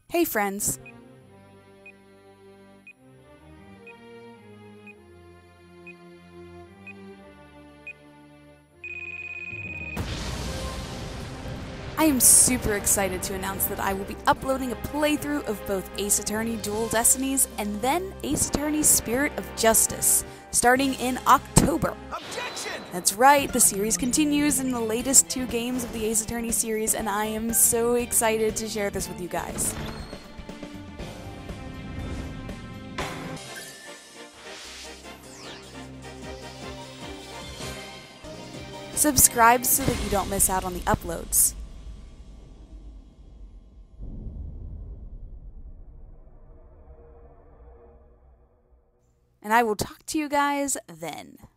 Hey friends! I am super excited to announce that I will be uploading a playthrough of both Ace Attorney Dual Destinies and then Ace Attorney Spirit of Justice, starting in October. Objection! That's right, the series continues in the latest 2 games of the Ace Attorney series, and I am so excited to share this with you guys. Subscribe so that you don't miss out on the uploads. And I will talk to you guys then.